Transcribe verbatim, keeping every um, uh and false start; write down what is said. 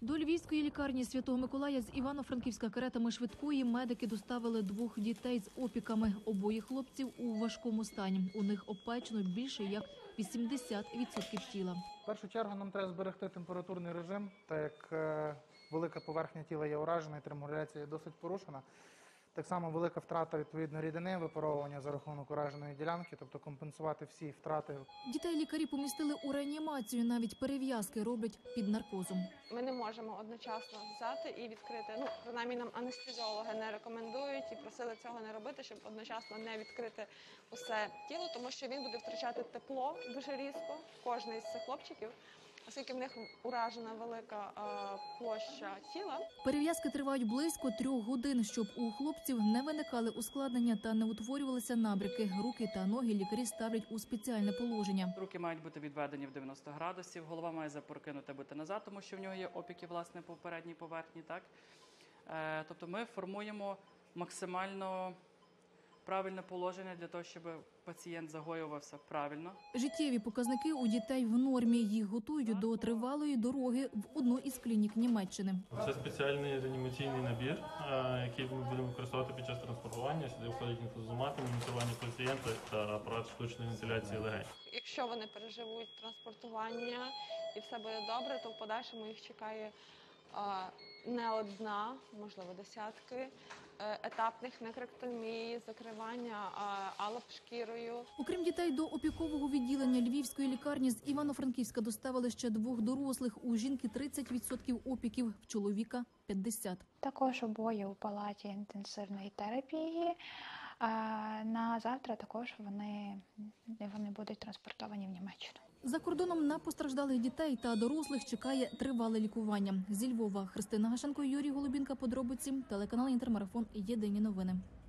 До Львівської лікарні Святого Миколая з Івано-Франківська каретами швидкої медики доставили двох дітей з опіками. Обоє хлопців у важкому стані. У них обпечено більше як вісімдесят відсотків тіла. В першу чергу нам треба зберегти температурний режим, так як е, велика поверхня тіла є уражена і терморегуляція досить порушена. Так само велика втрата відповідно рідини, випаровування за рахунок ураженої ділянки, тобто компенсувати всі втрати. Дітей лікарі помістили у реанімацію, навіть перев'язки роблять під наркозом. Ми не можемо одночасно взяти і відкрити. Ну, принаймні нам анестезіологи не рекомендують і просили цього не робити, щоб одночасно не відкрити усе тіло, тому що він буде втрачати тепло дуже різко, кожний з цих хлопчиків. Оскільки в них уражена велика е, площа тіла. Перев'язки тривають близько трьох годин, щоб у хлопців не виникали ускладнення та не утворювалися набряки. Руки та ноги лікарі ставлять у спеціальне положення. Руки мають бути відведені в дев'яносто градусів, голова має запрокинута бути назад, тому що в нього є опіки, власне, по передній поверхні. Так? Е, тобто ми формуємо максимально правильне положення для того, щоб пацієнт загоювався правильно. Життєві показники у дітей в нормі. Їх готують до тривалої дороги в одну із клінік Німеччини. Це спеціальний реанімаційний набір, який ми будемо використовувати під час транспортування. Сюди входять інфузомати, моніторування пацієнта та апарат штучної вентиляції легень. Якщо вони переживуть транспортування і все буде добре, то в подальшому їх чекає не одна, можливо, десятки етапних некректомій, закривання алап шкірою. Окрім дітей, до опікового відділення Львівської лікарні з Івано-Франківська доставили ще двох дорослих. У жінки тридцять відсотків опіків, в чоловіка – п'ятдесят відсотків. Також обоє у палаті інтенсивної терапії. На завтра також вони, вони будуть транспортовані в Німеччину. За кордоном на постраждалих дітей та дорослих чекає тривале лікування. Зі Львова Христина Гашенко, Юрій Голубінка. Подробиці. Телеканал Інтермарафон. Єдині новини.